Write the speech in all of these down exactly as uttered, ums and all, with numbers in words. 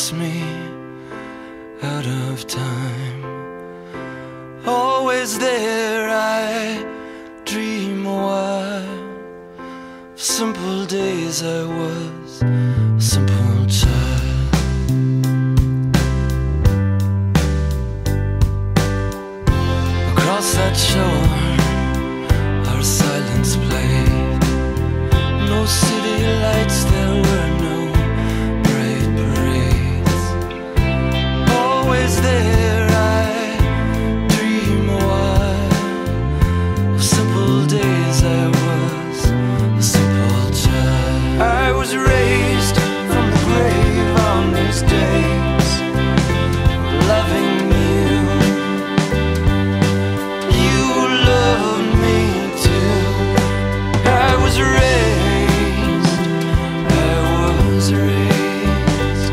lifts me out of time. Always there I dream a while of simple days I was a simple child. Across that shore our silence played. No city lights, there were no bright parades. Always there I dream a while of simple days I was a simple child. I was raised from the grave on these days, loving you. You loved me too. I was raised, I was raised.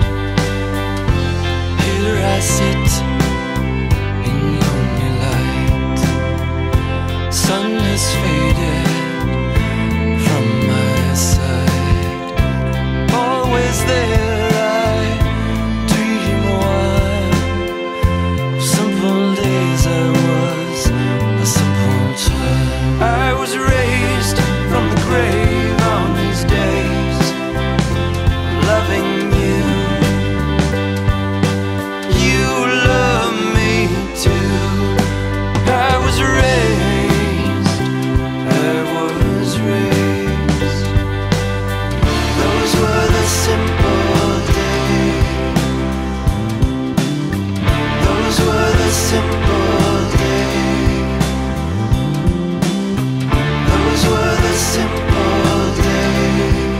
Here I sit in lonely light. Sun has faded from my side. Always there I dream a while of simple days I was a simple child. I was raised from the grave on these days, loving you. You love me too. I was raised, I was raised. Those were the simple days. Those were the simple days. Those were the simple days.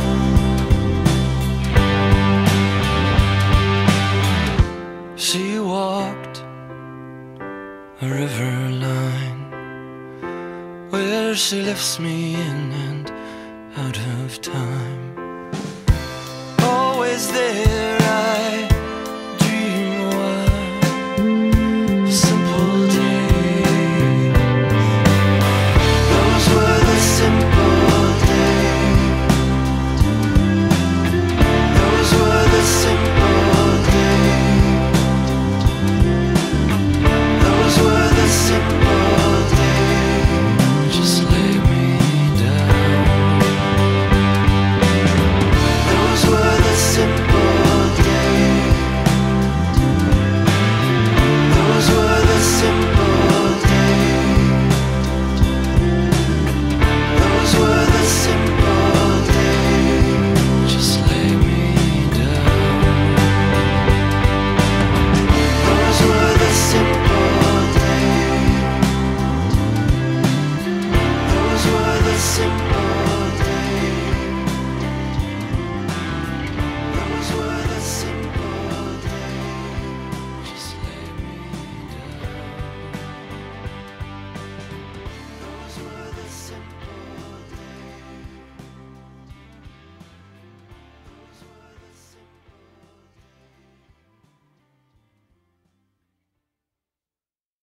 She walked a river line where she lifts me in and out of time. Always there